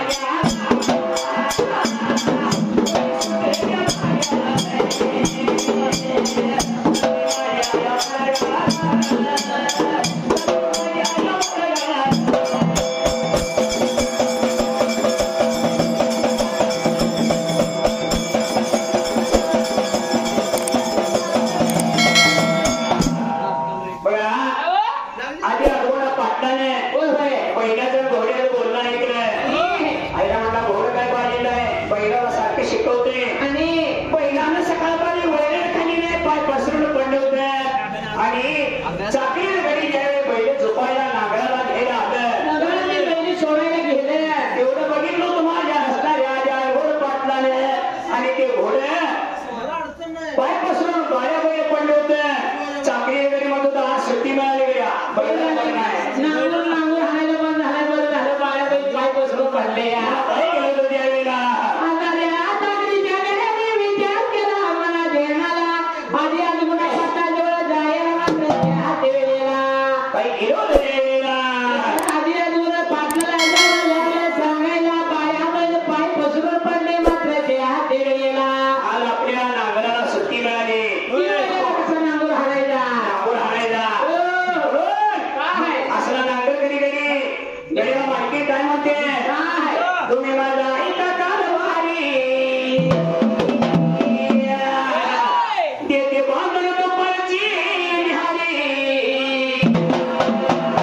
देते बांधून तो पळची निहारी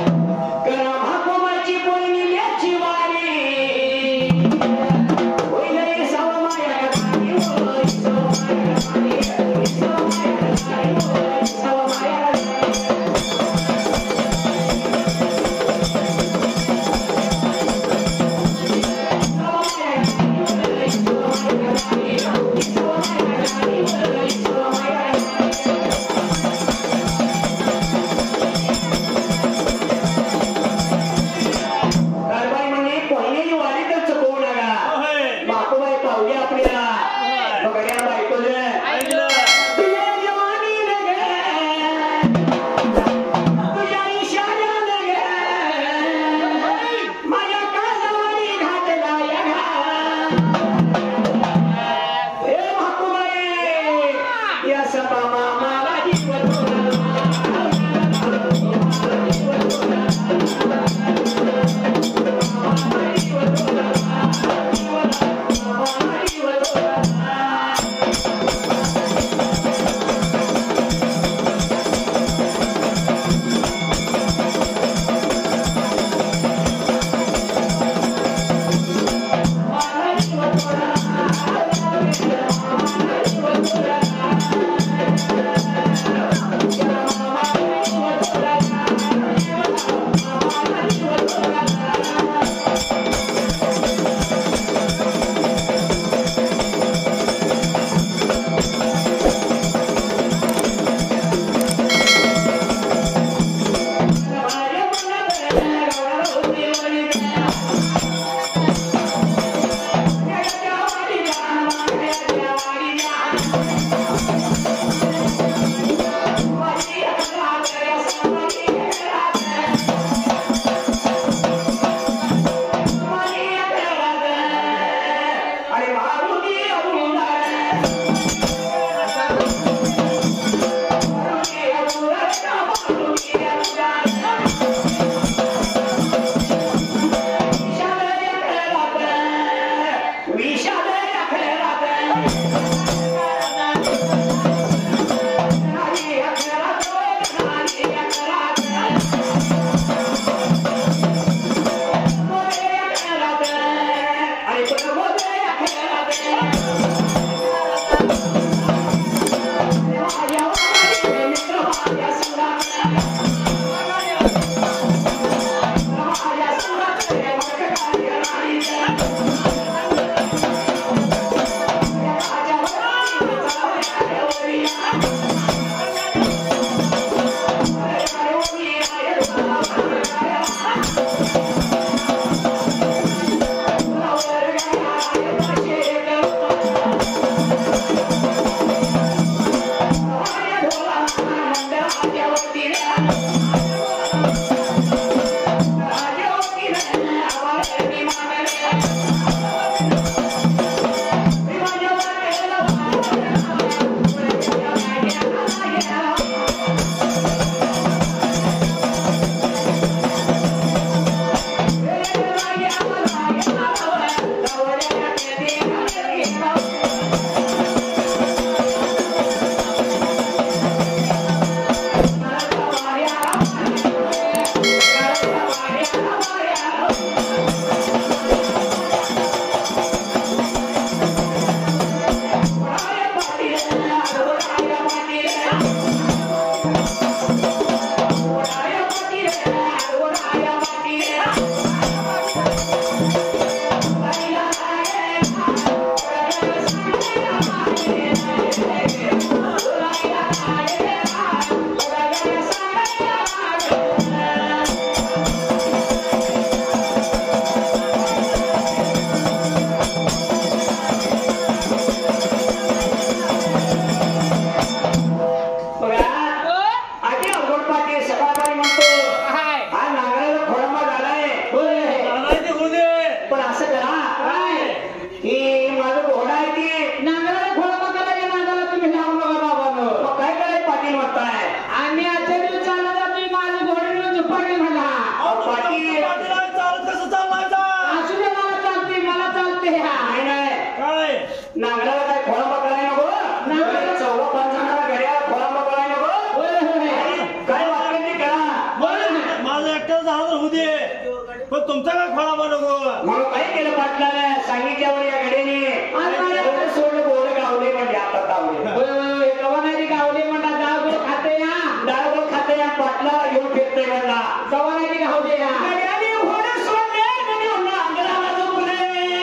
एकट्याला झालं तर होऊ दे पण तुमचा काय खोळा नको म्हणून काय केलं पाटलाने सांगितल्यावर या गड्याने सोडलं बोल गावले म्हणजे आता गावले कवा नाही गावले म्हणा डाळ खाते या डाळ खाते या पाटला घेऊन फिरते म्हणला कवा नाही गावले या गड्याने घोडे सोडले म्हणजे म्हणलं अंगराला झोपले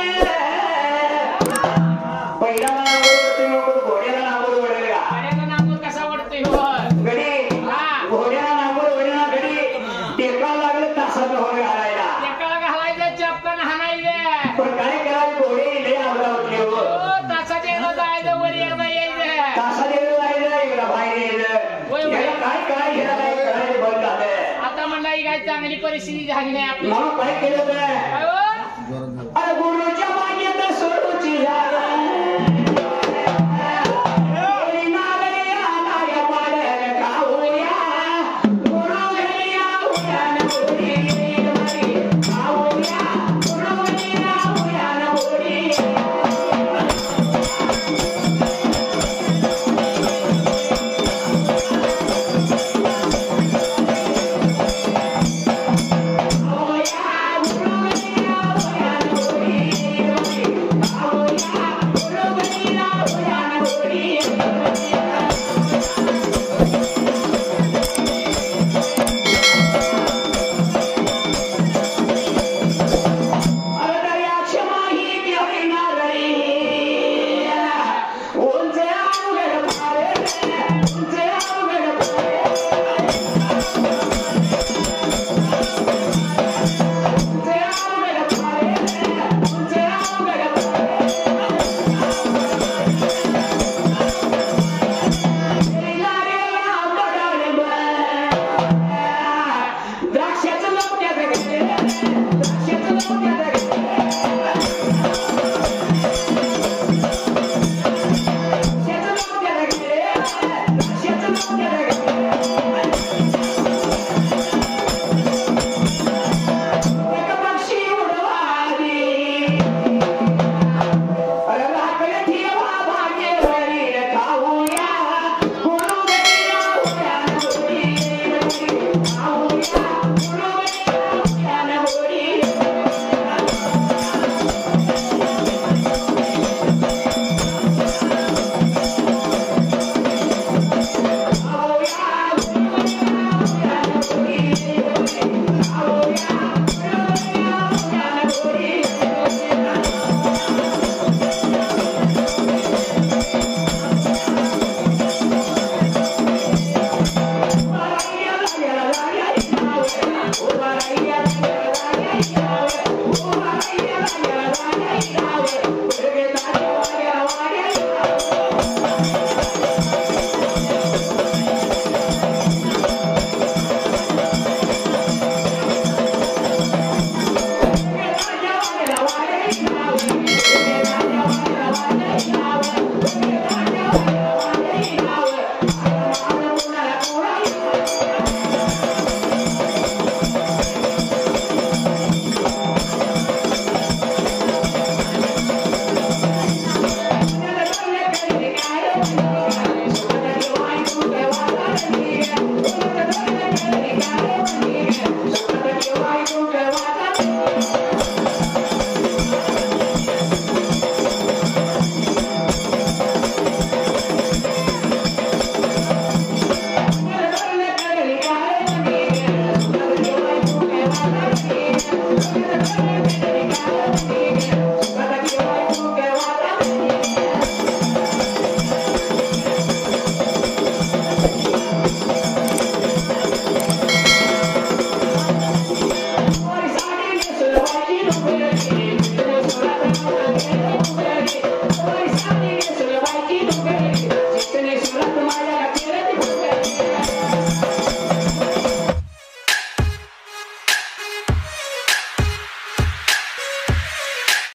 पहिला नांगोर मग घोड्याला नांगोर ओढेल का गाड्याला नांगोर कसा ओढतोय हो गडी घोड्याला नांगोर ओढेला गडी टेका लागले तासात होय घालायला टेकाला घालायचं चपकन हाणायचं पण काय करायचं घोडे लय आवडा होते हो तासात एकदा जायचं वर एकदा यायचं तासात एकदा जायचं एकदा बाहेर यायचं याला काय करायचं ह्याला काय करायचं बंद झालं आता म्हणला ही काय चांगली परिस्थिती झाली नाही आपली म्हणून काय केलं तर काय हो? अरे गुरुच्या मागेत सोडूची झाला गुरु